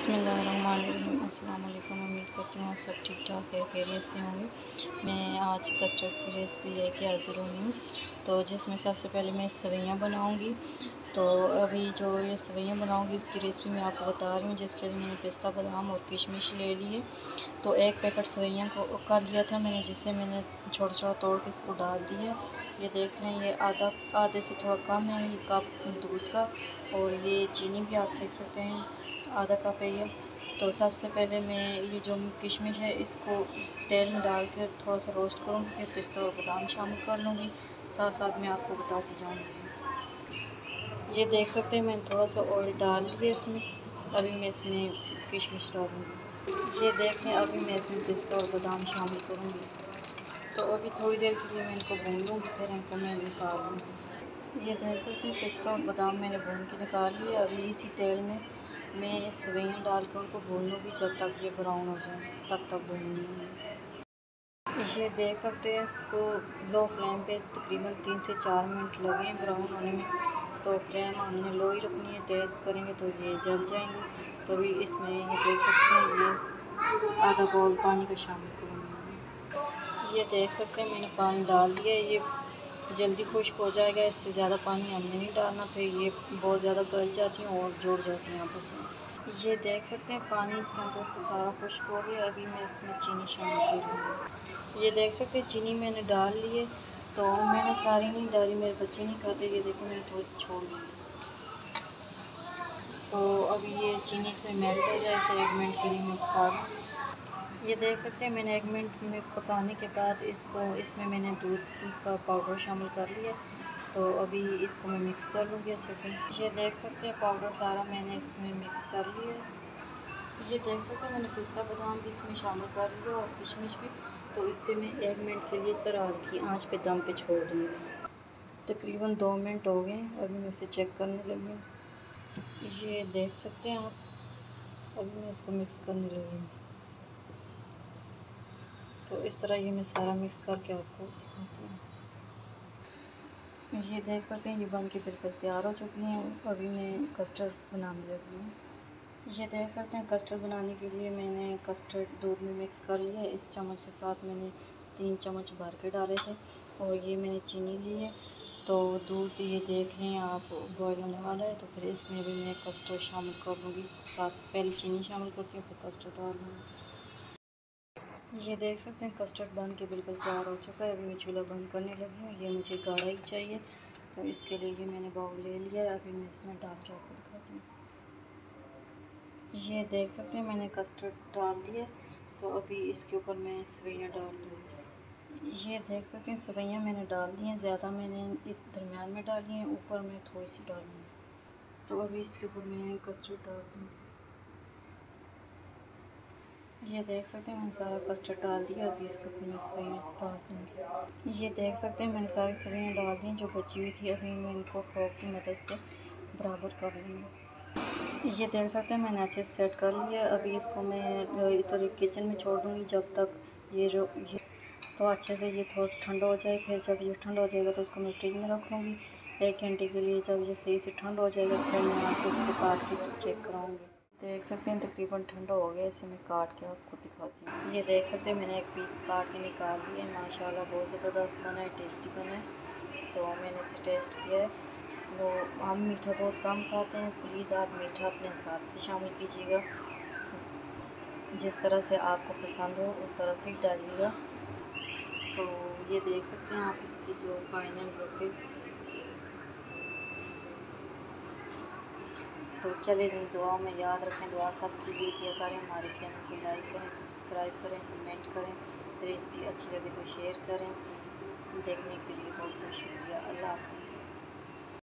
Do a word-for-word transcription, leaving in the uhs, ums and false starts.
बिस्मिल्लाहिर्रहमानिर्रहीम। अस्सलाम वालेकुम। उम्मीद करती हूँ आप सब ठीक ठाक खैर खैरियत से होंगे। मैं आज कस्टर्ड की रेसिपी लेके हाज़िर हुई हूँ, तो जिसमें सबसे पहले मैं सेवइयाँ बनाऊँगी। तो अभी जो ये सेवइयाँ बनाऊँगी इसकी रेसिपी मैं आपको बता रही हूँ, जिसके लिए मैंने पिस्ता बादाम और किशमिश ले लिए। तो एक पैकेट सेवइयाँ को का लिया था मैंने, जिसे मैंने छोटा छोटा तोड़ के इसको डाल दिया। ये देख लें, ये आधा आधे से थोड़ा कम है ये कप दूध का, और ये चीनी भी आप देख सकते हैं आधा कप है ये। तो सबसे पहले मैं ये जो किशमिश है इसको तेल में डाल कर थोड़ा सा रोस्ट करूँगी, फिर पिस्ता और बादाम शामिल कर लूँगी, साथ साथ मैं आपको बताती जाऊँगी। ये देख सकते हैं मैंने थोड़ा सा ऑयल डाल दिया इसमें। अभी मैं इसमें किशमिश डालूँगी। ये देख लें, अभी मैं इसमें पिस्ता और बादाम शामिल करूँगी। तो अभी थोड़ी देर के लिए मैं इनको भून लूँगी, फिर इनको मैं निकाल लूँगी। ये देख सकते हैं पिस्ता और बादाम मैंने भून के निकाल लिए। अभी इसी तेल में मैं सेवइयाँ डाल कर उनको भून लूँगी जब तक ये ब्राउन हो जाए, तब तक भून लूँगी। ये देख सकते हैं, इसको लो फ्लेम पे तकरीबन तीन से चार मिनट लगे ब्राउन होने में। तो फ्लेम हमने लो ही रखनी है, तेज़ करेंगे तो ये जल जाएंगे। तो अभी इसमें ये देख सकते हैं ये आधा बाउल पानी का शामिल करूँगी। ये देख सकते हैं मैंने पानी डाल दिया। ये जल्दी खुश्क हो जाएगा, इससे ज़्यादा पानी हमने नहीं डालना, फिर ये बहुत ज़्यादा गल जाती हैं और जुड़ जाती हैं आपस में। ये देख सकते हैं पानी इसके अंदर से सारा खुश्क हो गया। अभी मैं इसमें चीनी शामिल करूँगी। ये देख सकते हैं चीनी मैंने डाल ली है, तो मैंने सारी नहीं डाली, मेरे बच्चे नहीं खाते। ये देखो मैंने थोड़ी सी छोड़ ली। तो अभी ये चीनी इसमें मेल्ट हो जाए, इसे एक मिनट के लिए मैं पका दूँ। ये देख सकते हैं मैंने एक मिनट में पकाने के बाद इसको इसमें मैंने दूध का पाउडर शामिल कर लिया। तो अभी इसको मैं मिक्स कर लूँगी अच्छे से। ये देख सकते हैं पाउडर सारा मैंने इसमें मिक्स कर लिया। ये देख सकते हैं मैंने पिस्ता बादाम भी इसमें शामिल कर लिया और किशमिश भी। तो इससे मैं एक मिनट के लिए इस तरह हल्की आंच पे दम पे छोड़ दूँगी। तकरीबन दो मिनट हो गए, अभी मैं इसे चेक करने लगी हूँ। ये देख सकते हैं आप, अभी मैं इसको मिक्स करने लगी हूँ। तो इस तरह ये मैं सारा मिक्स करके आपको दिखाती हूँ। ये देख सकते हैं ये बन के बिल्कुल तैयार हो चुकी हैं। अभी मैं कस्टर्ड बनाने लगी हूँ। ये देख सकते हैं कस्टर्ड बनाने के लिए मैंने कस्टर्ड दूध में मिक्स कर लिया है। इस चम्मच के साथ मैंने तीन चम्मच भर के डाले थे, और ये मैंने चीनी ली है। तो दूध ये देख लें आप बॉयल होने वाला है, तो फिर इसमें भी मैं कस्टर्ड शामिल कर लूँगी। साथ पहले चीनी शामिल करती हूँ, फिर कस्टर्ड डाल लूँगी। ये देख सकते हैं कस्टर्ड बन के बिल्कुल तैयार हो चुका है। अभी मैं चूल्हा बंद करने लगी हूँ। ये मुझे गाढ़ा ही चाहिए, तो इसके लिए ये मैंने बाउल ले लिया है। अभी मैं इसमें डाल के आपको दिखाती हूँ। ये देख सकते हैं मैंने कस्टर्ड डाल दिया, तो अभी इसके ऊपर मैं सेवइयाँ डाल दूँगी। ये देख सकते हैं सेवइयाँ मैंने डाल दी हैं, ज़्यादा मैंने इस दरमियान में डाली हैं, ऊपर मैं थोड़ी सी डालूँगी। तो अभी इसके ऊपर मैं कस्टर्ड डाल दूँगी। ये देख सकते हैं मैंने सारा कस्टर्ड डाल दिया। अभी इसके ऊपर मैं सेवइयाँ डाल दूँगी। ये देख सकते हैं मैंने सारी सेवइयाँ डाल दी जो बची हुई थी। अभी मैं इनको फोक की मदद से बराबर कर लूँगी। ये देख सकते हैं मैंने अच्छे से सेट कर लिया। अभी इसको मैं इधर किचन में छोड़ दूँगी जब तक ये जो ये तो अच्छे से ये थोड़ा सा ठंडा हो जाए। फिर जब ये ठंडा हो जाएगा तो इसको मैं फ्रिज में रख लूँगी एक घंटे के लिए। जब ये सही से ठंडा हो जाएगा फिर मैं आपको इसको काट के चेक कराऊँगी। देख सकते हैं तकरीबन ठंडा हो गया, इसे मैं काट के आपको दिखाती हूँ। ये देख सकते हैं मैंने एक पीस काट के निकाल दिया है। माशाल्लाह बहुत ज़बरदस्त बना है, टेस्टी बना है। तो मैंने इसे टेस्ट किया है। वो हम मीठा बहुत कम खाते हैं, प्लीज़ आप मीठा अपने हिसाब से शामिल कीजिएगा, जिस तरह से आपको पसंद हो उस तरह से ही डालिएगा। तो ये देख सकते हैं आप इसकी जो फाइनल लुक है। तो चले जी, दुआ में याद रखें, दुआ सब के लिए किया करें। हमारे चैनल को लाइक करें, सब्सक्राइब करें, कमेंट करें। रेसिपी अच्छी लगे तो शेयर करें। देखने के लिए बहुत बहुत शुक्रिया। अल्लाह हाफ़िज़।